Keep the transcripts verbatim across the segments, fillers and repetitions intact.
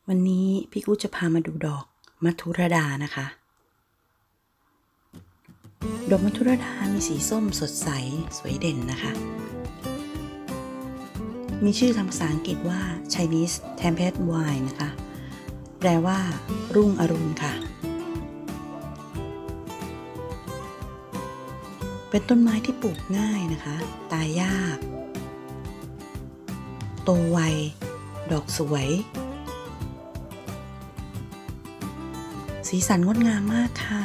วันนี้พี่กู้จะพามาดูดอกมัทุรดานะคะดอกมัทุรดามีสีส้มสดใสสวยเด่นนะคะมีชื่อทางภาษาอังกฤษว่า Chinese Tempest Wine นะคะแปลว่ารุ่งอรุณค่ะเป็นต้นไม้ที่ปลูกง่ายนะคะตายยากโตไวดอกสวยสีสันงดงามมากค่ะ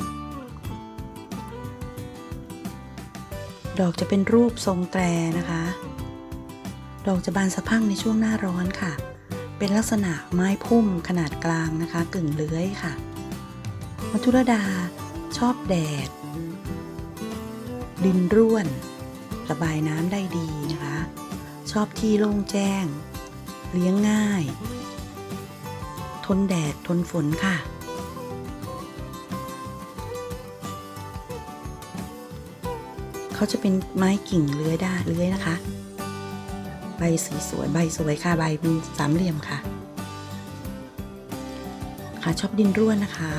ดอกจะเป็นรูปทรงแตรนะคะดอกจะบานสะพรั่งในช่วงหน้าร้อนค่ะเป็นลักษณะไม้พุ่มขนาดกลางนะคะกึ่งเลื้อยค่ะมัทุรดาชอบแดดดินร่วนระบายน้ำได้ดีนะคะชอบที่โล่งแจ้งเลี้ยงง่ายทนแดดทนฝนค่ะเขาจะเป็นไม้กิ่งเลื้อยได้เลื้อยนะคะใบสีสวยใบสวยค่ะใบเป็นสามเหลี่ยมค่ะค่ะชอบดินร่วนนะคะ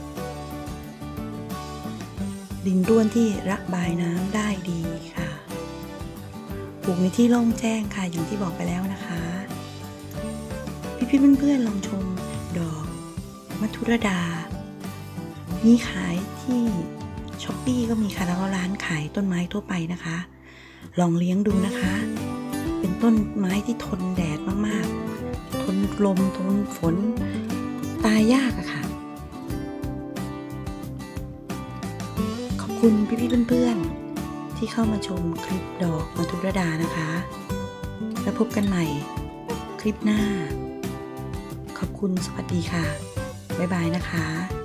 ดินร่วนที่ระบายน้ำได้ดีค่ะปลูกในที่โล่งแจ้งค่ะอย่างที่บอกไปแล้วนะคะพี่ๆเพื่อนๆลองชมดอกมัทุรดามีขายที่ช้อปปี้ก็มีค่ะแล้วก็ร้านขายต้นไม้ทั่วไปนะคะลองเลี้ยงดูนะคะเป็นต้นไม้ที่ทนแดดมากๆทนลมทนฝนตายยากอะค่ะขอบคุณพี่ๆเพื่อนๆที่เข้ามาชมคลิปดอกมัทุรดานะคะแล้วพบกันใหม่คลิปหน้าขอบคุณสวัสดีค่ะบ๊ายบายนะคะ